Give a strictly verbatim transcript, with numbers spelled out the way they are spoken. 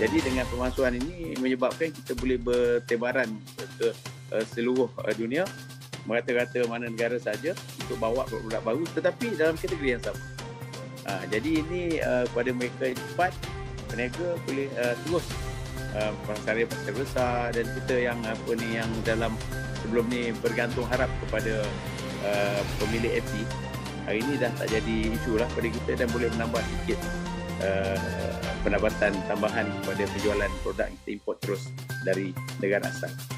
Jadi dengan pemalsuan ini menyebabkan kita boleh bertebaran ke uh, seluruh uh, dunia, merata-rata mana negara saja untuk bawa produk baru tetapi dalam kategori yang sama. Uh, jadi ini uh, kepada mereka yang cepat, peniaga boleh uh, terus uh, pasar-pasar besar, dan kita yang apa ni yang dalam sebelum ni bergantung harap kepada uh, pemilik F D, hari ini dah tak jadi isu lah pada kita dan boleh menambah sikit uh, pendapatan tambahan kepada penjualan produk yang kita import terus dari negara asal.